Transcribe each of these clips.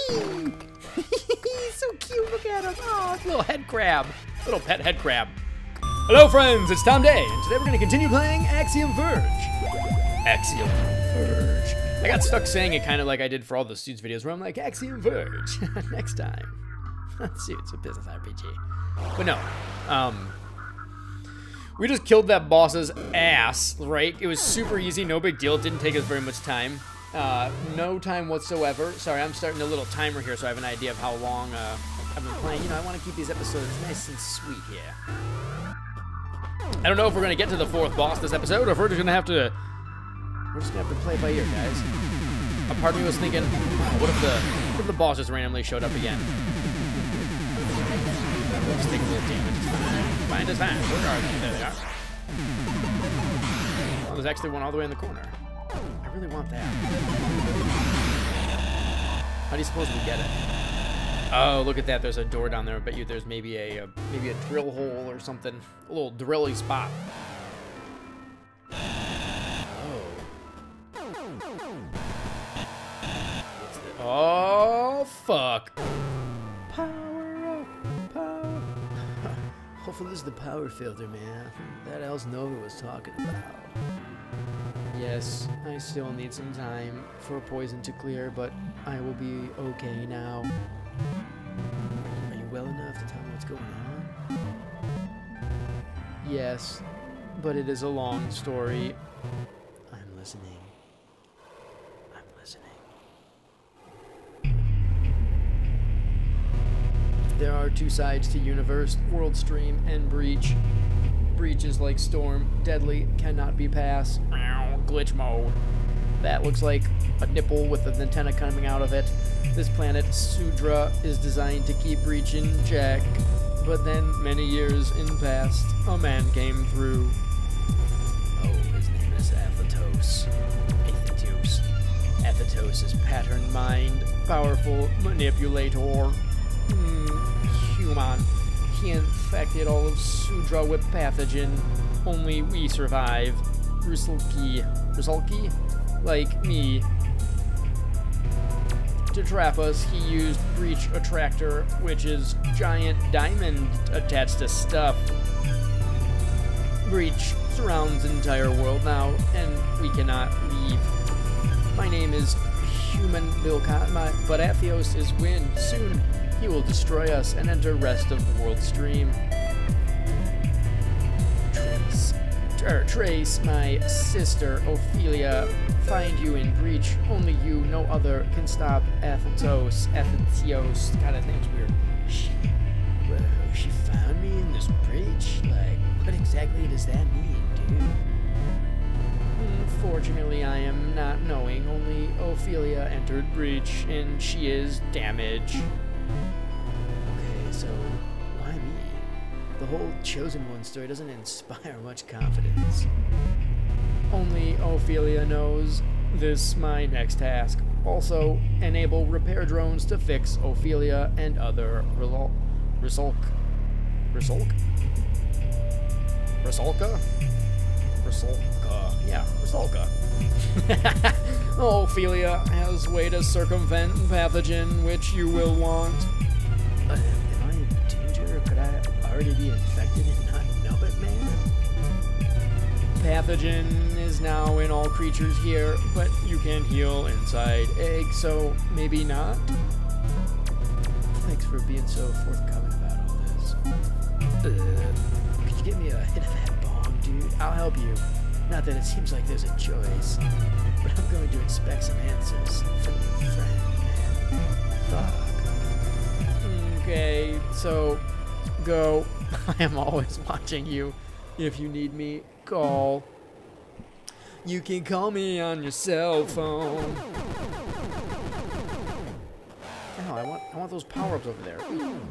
He's so cute. Look at him. Oh, little head crab. Little pet head crab. Hello, friends. It's Tom Day, and today we're going to continue playing Axiom Verge. Axiom Verge. I got stuck saying it kind of like I did for all the Suits videos, where I'm like, Axiom Verge. Next time. Suits, a business RPG. But no. We just killed that boss's ass, right? It was super easy, no big deal. It didn't take us very much time. No time whatsoever. Sorry, I'm starting a little timer here so I have an idea of how long I've been playing. You know, I want to keep these episodes nice and sweet here. I don't know if we're going to get to the 4th boss this episode, or if we're just going to have to... We're just going to have to play it by ear, guys. A part of me was thinking, oh, what if the boss just randomly showed up again? Let's take a little damage. Find us fine. Where are they? There they are. Oh, there's actually one all the way in the corner. I really want that. How do you suppose we get it? Oh, look at that. There's a door down there. I bet you there's maybe a drill hole or something. A little drilly spot. Oh, fuck. Power up, power. Hopefully this is the power filter, man. That else Nova was talking about. Yes, I still need some time for poison to clear, but I will be okay now. Are you well enough to tell me what's going on? Yes, but it is a long story. I'm listening. There are 2 sides to Universe, World Stream and Breach. Breach is like Storm, deadly, cannot be passed. Glitch mode. That looks like a nipple with an antenna coming out of it. This planet, Sudra, is designed to keep Breach in check. But then, many years in past, a man came through. Oh, his name is Athetos. Athetos is pattern mind, powerful manipulator. Human. He infected all of Sudra with pathogen. Only we survived. Rusalki? Like me. To trap us, he used Breach Attractor, which is giant diamond attached to stuff. Breach surrounds the entire world now, and we cannot leave. My name is Human Bilkat, but Atheos is wind. Soon he will destroy us and enter rest of the world stream. Trace, my sister, Ophelia, find you in Breach. Only you, no other, can stop Athetos. God, his name's weird. She found me in this breach? Like, what exactly does that mean, dude? Fortunately, I am not knowing. Only Ophelia entered Breach, and she is damaged. Okay, so why me? The whole Chosen One story doesn't inspire much confidence. Only Ophelia knows this my next task. Also, enable repair drones to fix Ophelia and other Rusalka? Yeah, Rusalka. Ophelia has way to circumvent pathogen, which you will want. Am I in danger, or could I already be infected and not know it, man? Pathogen is now in all creatures here, but you can heal inside egg, so maybe not. Thanks for being so forthcoming about all this. Could you give me a hit of that bomb, dude? I'll help you. Not that it seems like there's a choice, but I'm going to expect some answers from your friend, man. Fuck. Okay, so go. I am always watching you. If you need me, call. You can call me on your cell phone. Oh, I want those power-ups over there.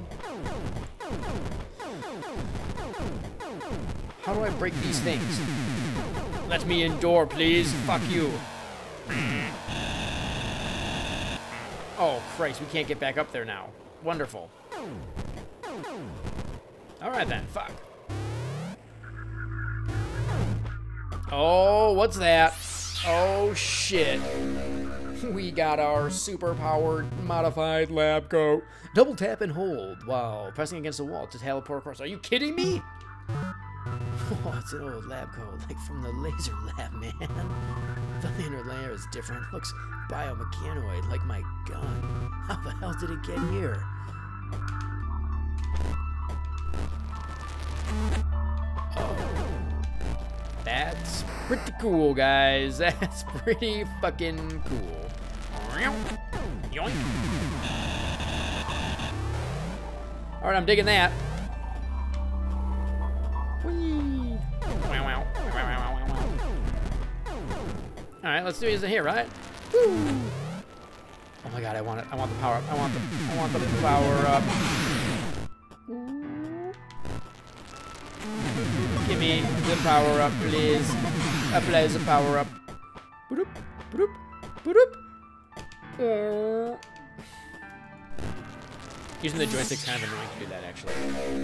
How do I break these things? Let me indoor, please. Fuck you. Oh, Christ, we can't get back up there now. Wonderful. Alright then, fuck. Oh, what's that? Oh, shit. We got our super-powered, modified lab coat. Double tap and hold while pressing against the wall to teleport across. Are you kidding me? Oh, it's an old lab coat, like from the laser lab, man. The inner layer is different. Looks biomechanoid, like my gun. How the hell did it get here? Oh. That's pretty cool, guys. That's pretty fucking cool. Alright, I'm digging that. Whee. Alright, let's do it here, right? Woo. Oh my god, I want it. I want the power up. I want the power up. Give me the power up, please. Apply the power up. Boop, boop, boop. Using the joystick's kind of annoying to do that, actually.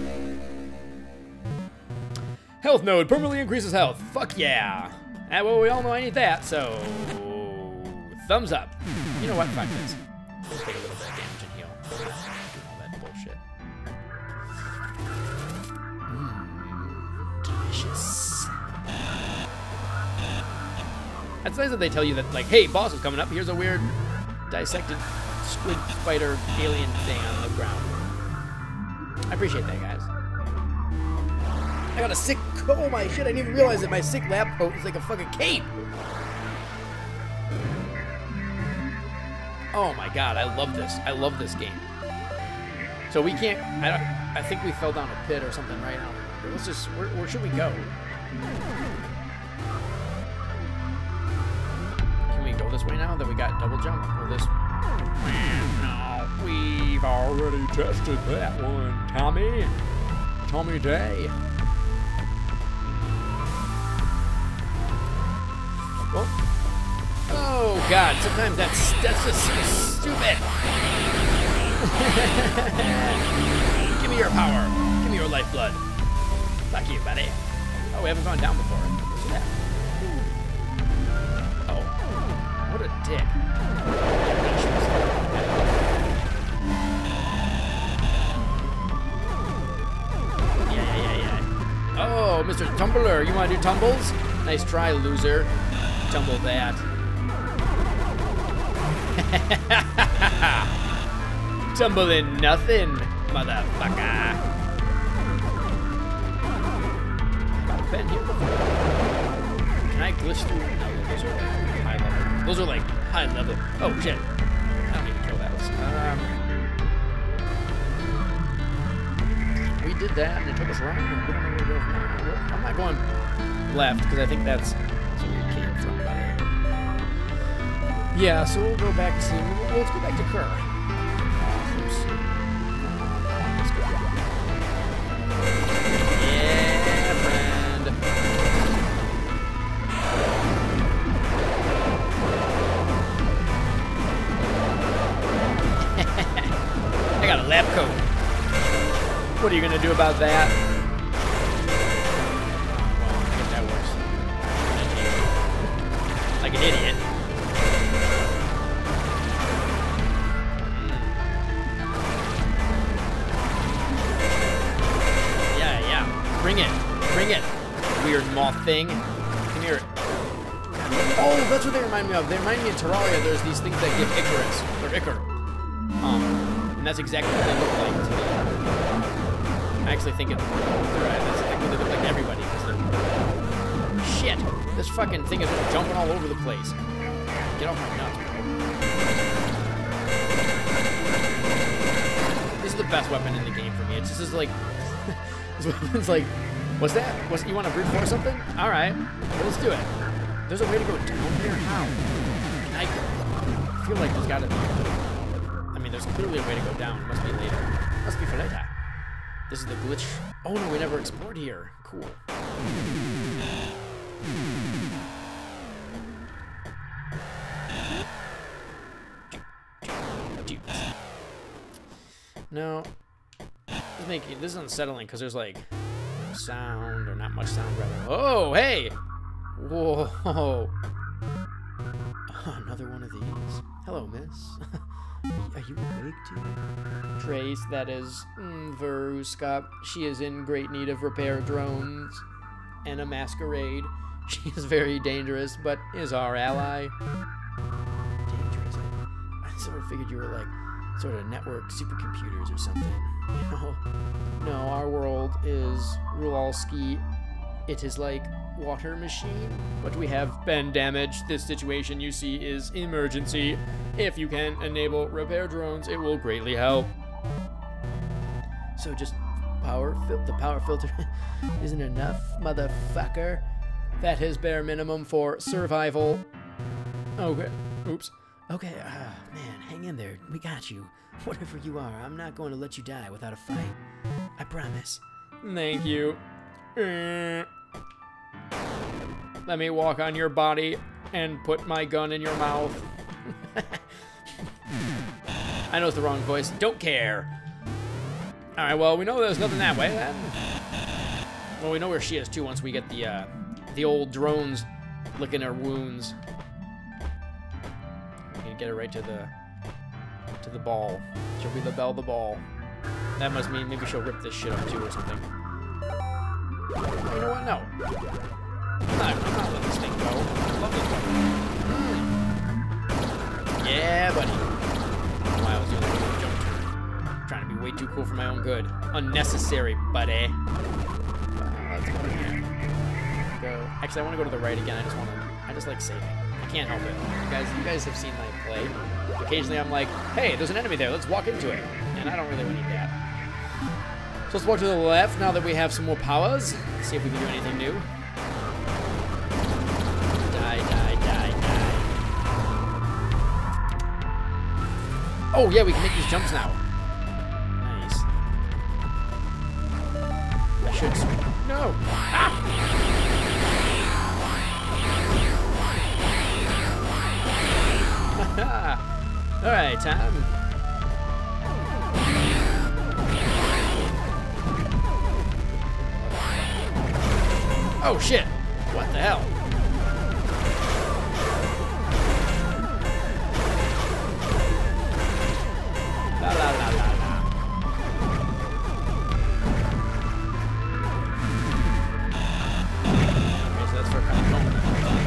Health node permanently increases health. Fuck yeah. Well, we all know I need that, so thumbs up. You know what? Fuck this. Just take a little bit of damage and heal. Doing all that bullshit. Delicious. That's nice that they tell you that, like, hey, boss is coming up. Here's a weird dissected squid spider alien thing on the ground. I appreciate that, guys. I got a sick, oh my shit, I didn't even realize that my sick lab coat is like a fucking cape. Oh my god, I love this. I love this game. So we can't, I think we fell down a pit or something right now. Let's just, where should we go? Can we go this way now that we got double jump? Or this? No, we've already tested that one, Tommy. Tommy Day. Well, oh god, sometimes that's just so stupid. Give me your power. Give me your lifeblood. Fuck you, buddy. Oh, we haven't gone down before. What's that? Oh, what a dick. Yeah. Oh, Mr. Tumbler, you want to do tumbles? Nice try, loser. Tumble that. Tumbling nothing, motherfucker. Got a pen here before. Can I glitch through? No, those are like high level. Those are like high level. Oh shit. I don't need to kill that. We did that and it took us around. We don't know where to go from there. I'm not going left because I think that's where we came from. Yeah, so we'll go back to, let's go back to Kerr. Oops. Let's go. Yeah, friend. I got a lab coat. What are you gonna do about that? Well, I guess that works. Like an idiot. Bring it. Bring it. Weird moth thing. Come here. Oh, that's what they remind me of. They remind me of Terraria. There's these things that give Icarus. Or Icar. And that's exactly what they look like to me. I actually think that's exactly what they look like to everybody. Shit. This fucking thing is jumping all over the place. Get off my nut. This is the best weapon in the game for me. It's just like... This weapon's like, what's that? You want to brute force something? Alright, well, let's do it. There's a way to go down here? How? I feel like there's gotta be. I mean, there's clearly a way to go down. It must be later. Must be for later. This is the glitch. Oh no, we never explored here. Cool. No. This is unsettling because there's like no sound or not much sound rather. Oh, hey! Whoa! Another one of these. Hello, miss. Are you awake too? Trace, that is Veruska. She is in great need of repair drones and a masquerade. She is very dangerous, but is our ally. Dangerous? I sort of figured you were like sort of network supercomputers or something. No, our world is Rualski. It is like water machine, but we have been damaged. This situation you see is emergency. If you can enable repair drones, it will greatly help. So just the power filter isn't enough, motherfucker. That is bare minimum for survival. Okay, oops. Okay, man, hang in there. We got you. Whatever you are, I'm not going to let you die without a fight. I promise. Thank you. Let me walk on your body and put my gun in your mouth. I know it's the wrong voice. Don't care. Alright, well, we know there's nothing that way then. Well, we know where she is too once we get the old drones licking her wounds. We can get her right to the ball. She'll be the belle the ball. That must mean maybe she'll rip this shit up too or something. Oh, you know what? No. I'm not letting this thing go. I love this one. Yeah, buddy. Wow, I was doing a jump turn. Trying to be way too cool for my own good. Unnecessary, buddy. Let's go here. Go. Actually, I want to go to the right again. I just like saving. I can't help it. You guys have seen my play. Occasionally I'm like, hey, there's an enemy there. Let's walk into it. And I don't really need that. So let's walk to the left now that we have some more powers. Let's see if we can do anything new. Oh, yeah, we can make these jumps now. Nice. I should... No! Ah! Alright, Tom. Oh, shit! What the hell? La la la la la. Okay, so that's for kind of moment.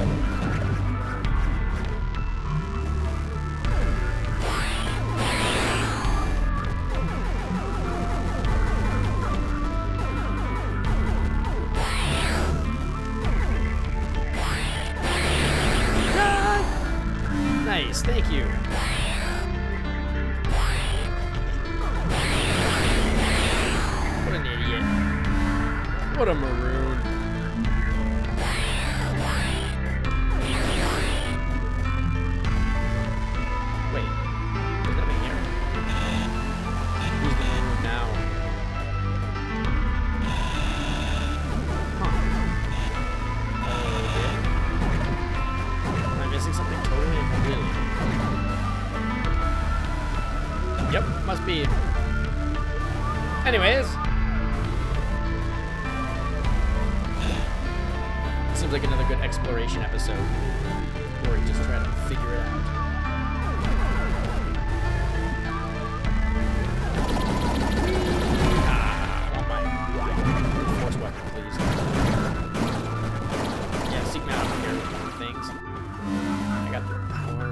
Nice, thank you. What a maroon. Wait, there's nothing here. Who's the maroon now? Huh. Okay. Am I missing something totally and completely? Yep, must be. Anyways. Seems like another good exploration episode where we just try to figure it out. I want my force weapon, please. Yeah, seek me out over here with things. I got the power.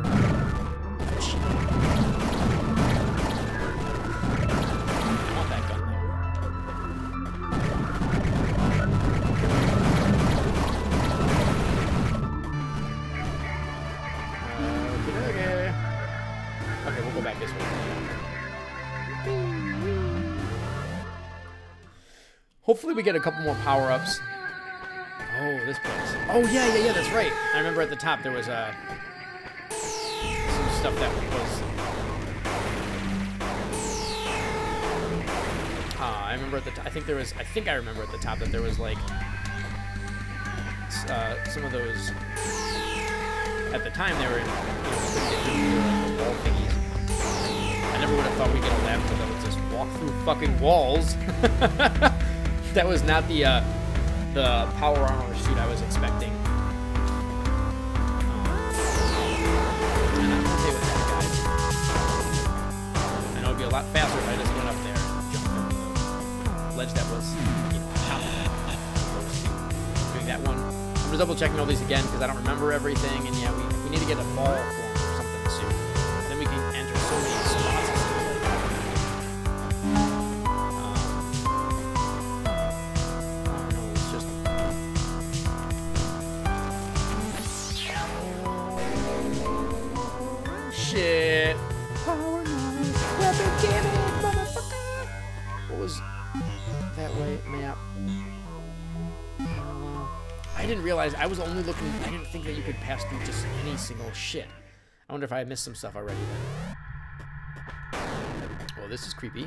I want that gun though. Okay, we'll go back this way. Hopefully we get a couple more power-ups. Oh, this place. Oh, yeah, that's right. I remember at the top there was some stuff that was... I remember at the top... I think I remember at the top that there was, like... some of those... At the time, they were in... the wall thingies. I never would have thought we'd get a lab that would just walk through fucking walls. That was not the power armor suit I was expecting. And I'm okay with that guy. lot faster if I just went up there and jumped from the ledge that was, you know, top of doing that one. I'm just double checking all these again because I don't remember everything, and yeah, we need to get a ball form or something soon. Then we can enter so many spots and stuff like that. I don't know, it's just... Shit. Power knife, weapon cannon, motherfucker. What was that way map? I didn't realize I was only looking. I didn't think that you could pass through just any single shit. I wonder if I missed some stuff already then. Well, this is creepy.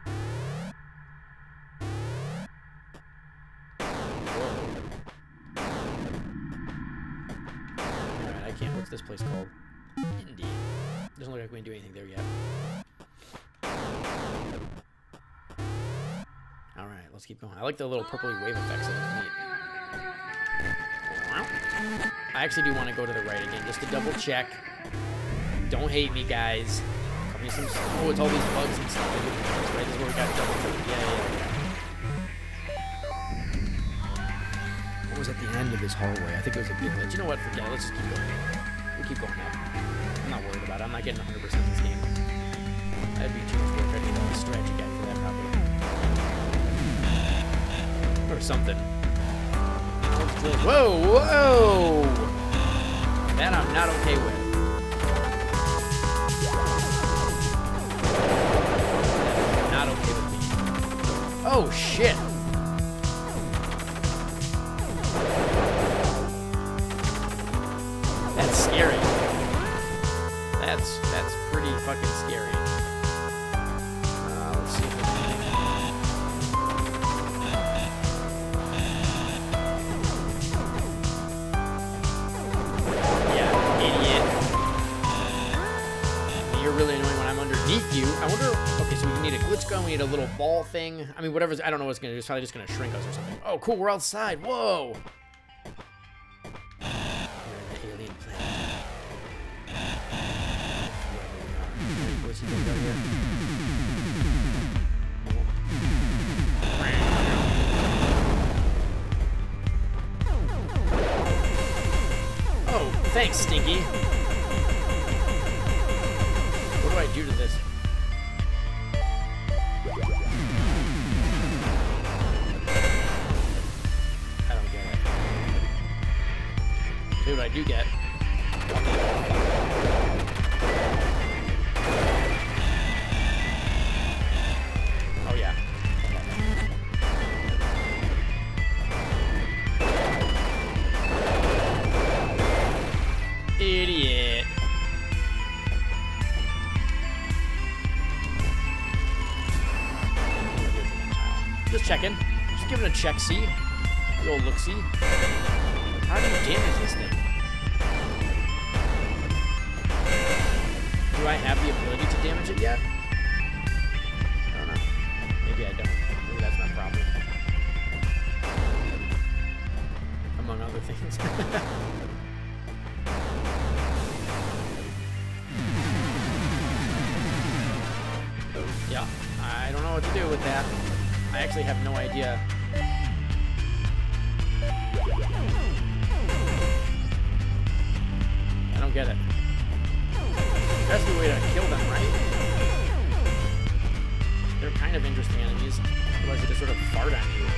Alright, I can't. What's this place called? Indy. Doesn't look like we can do anything there yet. Alright, let's keep going. I like the little purpley wave effects. That look neat. I actually do want to go to the right again, just to double check. Don't hate me, guys. Some, oh, it's all these bugs and stuff. Right, this is where we got double check. Yeah. What was at the end of this hallway? I think it was a big glitch. You know what? Forget it. Let's just keep going. We'll keep going up. I'm not worried about it. I'm not getting 100% this game. That'd be too much work. I need a strategy guide for that, probably. Or something. Whoa, whoa! That I'm not okay with. Not okay with me. Oh, shit! That's scary. That's pretty fucking scary. Let's see. Really annoying when I'm underneath you. I wonder, okay, so we need a glitch gun, we need a little ball thing. I mean, whatever's, I don't know what it's gonna do. It's probably just gonna shrink us or something. Oh, cool, we're outside. Whoa. We're in the alien planet. Where's he gonna go here? Oh, thanks, Stinky. What do I do to this? I don't get it. See what I do get. Oh yeah. Idiot. Just checking. Just giving a check-see. The old look-see. How do you damage this thing? Do I have the ability to damage it yet? I don't know. Maybe I don't. Maybe that's my problem. Among other things. Yeah, I don't know what to do with that. I actually have no idea. I don't get it. That's the way to kill them, right? They're kind of interesting enemies. Otherwise they just sort of fart on you.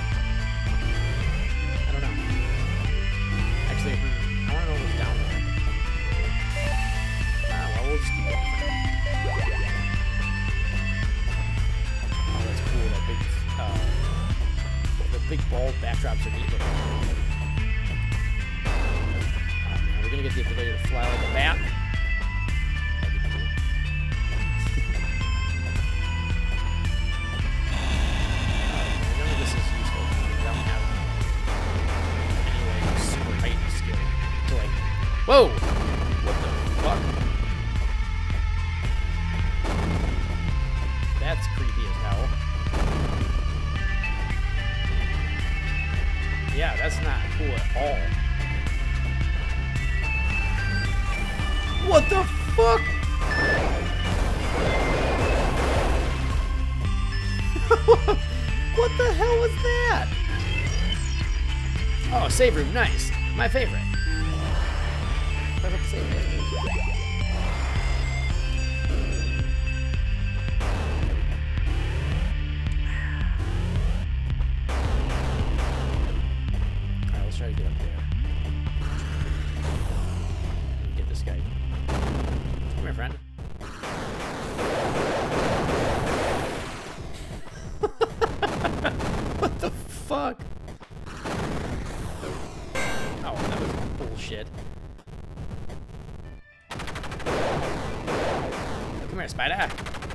I don't know. Actually, I want to know what's down there. Well, we'll just keep going. The big ball backdrops are neat looking. Oh man, we're gonna get the ability to fly like a bat. That'd be cool. None of this is useful. I don't have any like super heightened skill to like. Whoa! What the fuck? That's creepy as hell. Yeah, that's not cool at all. What the fuck? What the hell was that? Oh, save room, nice. My favorite. Perfect save room. Alright, let's try to get up there. Get this guy. Come here, friend. What the fuck? Oh, that was bullshit. Come here, spider.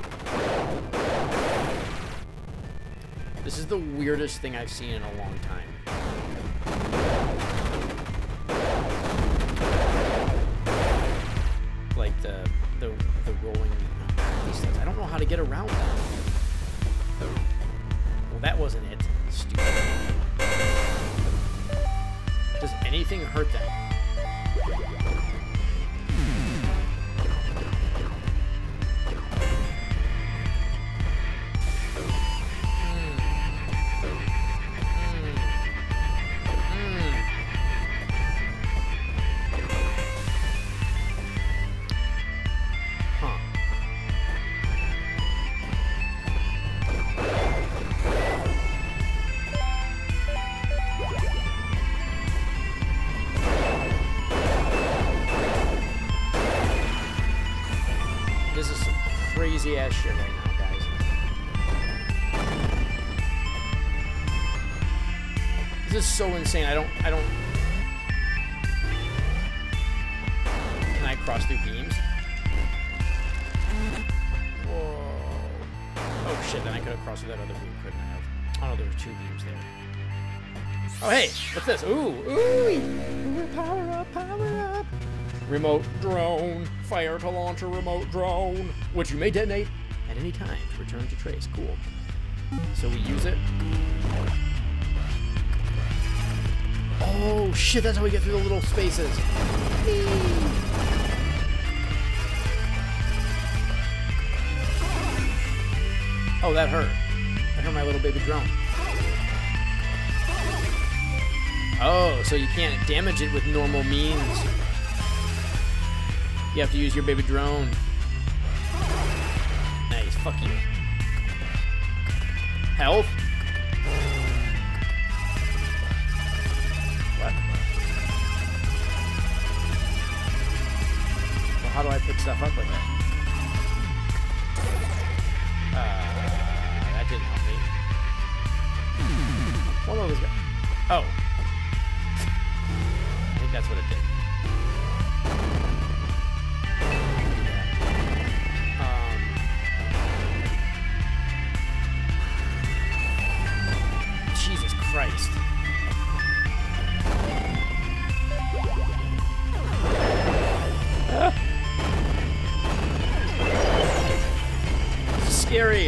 This is the weirdest thing I've seen in a long time. Like the rolling these things. I don't know how to get around that. Well, that wasn't it. Stupid. Does anything hurt them? This is some crazy ass shit right now, guys. This is so insane. I don't. Can I cross through beams? Whoa. Oh shit, then I could have crossed through that other beam, couldn't I have? Oh no, there were 2 beams there. Oh hey, what's this? Ooh. Power up, power up. Remote drone. Fire to launch a remote drone, which you may detonate at any time to return to trace. Cool. So we use it. Oh shit, that's how we get through the little spaces. Oh, that hurt. That hurt my little baby drone. Oh, so you can't damage it with normal means. You have to use your baby drone. Nice, fuck you. Health? What? Well, how do I pick stuff up with it? That didn't help me. What was this guy? Oh. I think that's what it did. Jesus Christ. This is scary.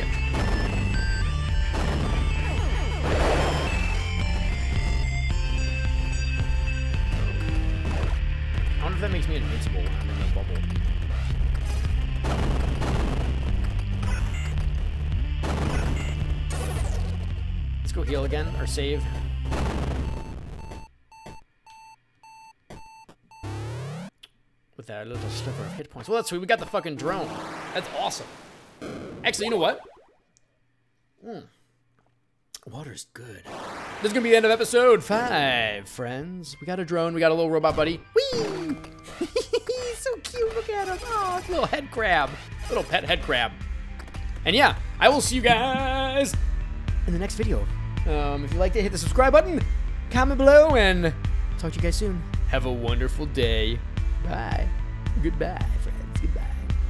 I wonder if that makes me invincible when I'm in the bubble. Let's go heal again, or save. With that little sliver of hit points. Well, that's sweet. We got the fucking drone. That's awesome. Actually, you know what? Water's good. This is gonna be the end of episode 5, friends. We got a drone. We got a little robot buddy. Whee! He's so cute. Look at him. Oh, it's a little head crab. Little pet head crab. And yeah, I will see you guys in the next video. If you like it, hit the subscribe button, comment below, and talk to you guys soon. Have a wonderful day. Bye. Goodbye.